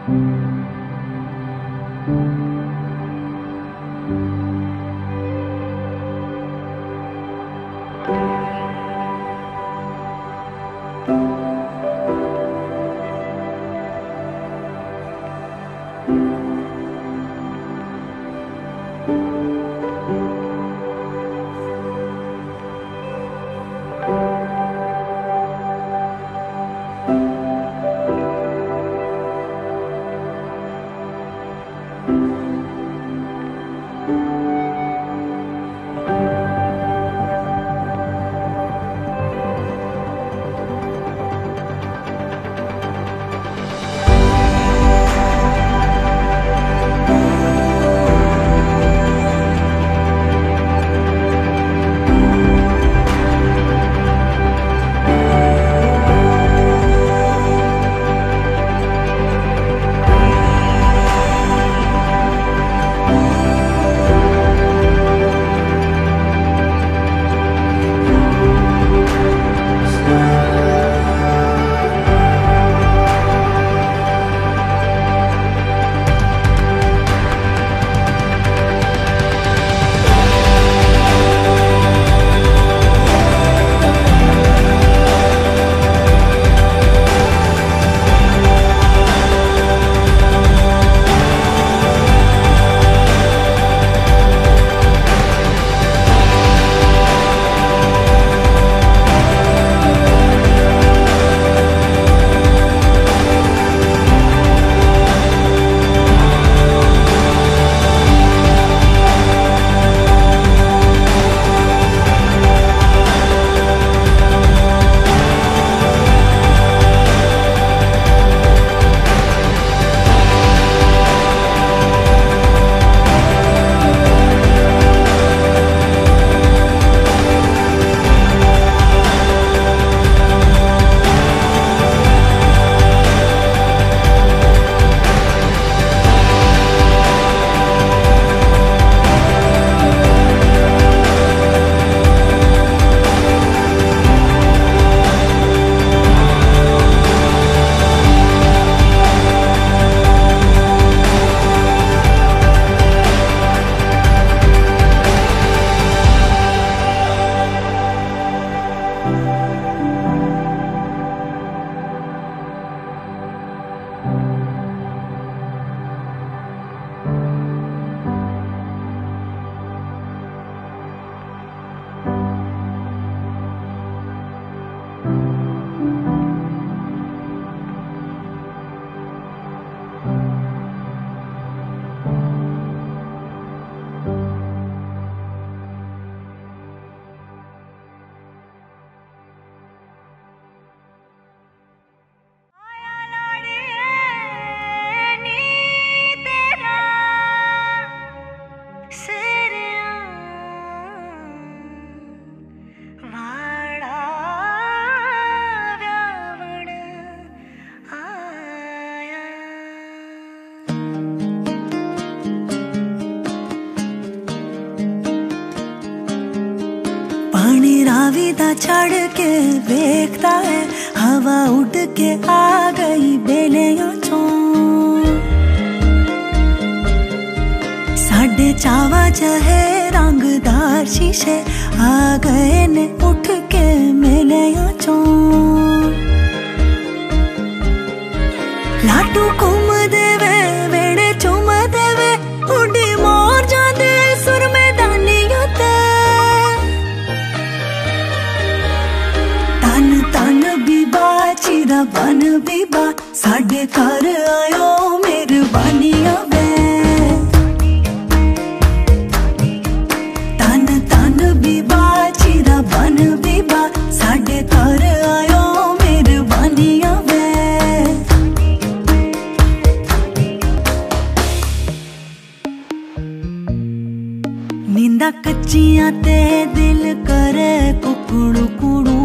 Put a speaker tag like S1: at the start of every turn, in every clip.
S1: राविदा छड़ के देखता है, हवा उड़ के आ गई बेलियां चों। साढ़े चावा चहे रंगदार शीशे आ गए ने उठ के मेलियां चों। लाटू घूम देवे वेड़े चुम देवे, उड़ी मोर जादे सुर मैदानियों ते। तन तन बीबा चीरा बन बीबा, साडे घर आयो मेहरबानियां वे। तन तन बीबा चीरा बन बीबा, साडे घर आयो मेहरबानियां वे। नींदा कच्चियां ते दिल करे कुकड़ू कुड़ू,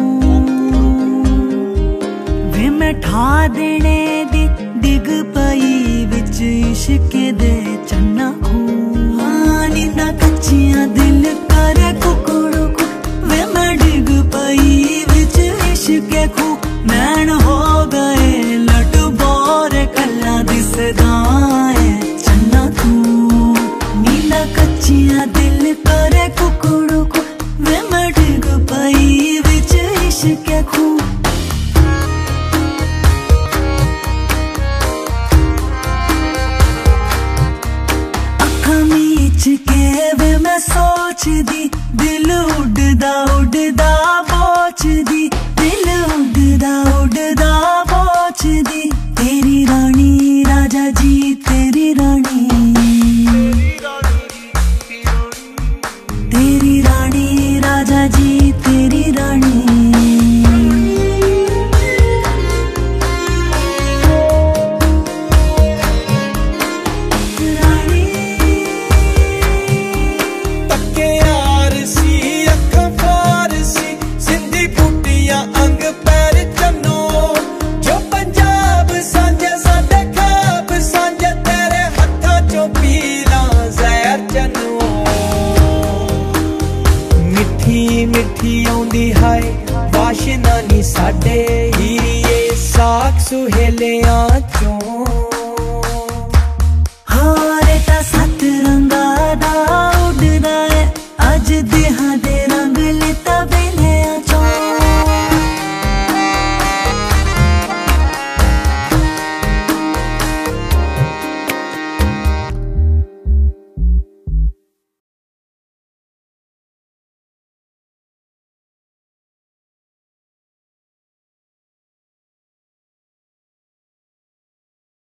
S1: वे मैं ठा देने दी डिग पई विच इश्क दे चन्ना खू। हाँ नींदा कच्चियां दिल करे कुकड़ू कू, वे मैं डिग पई विच इश्क खू। नैन हो गए लट बोरे कल्ला दी बोचदी, दिल उड़दा उड़दा बोचदी, दिल उड़दा उड़दा बोचदी। तेरी रानी राजा जी तेरी रानी, तेरी रानी राजा जी तेरी रानी।
S2: मिठी आउंदी हाय वाशना नी साडे हीरिए साख सुहेलियां चों।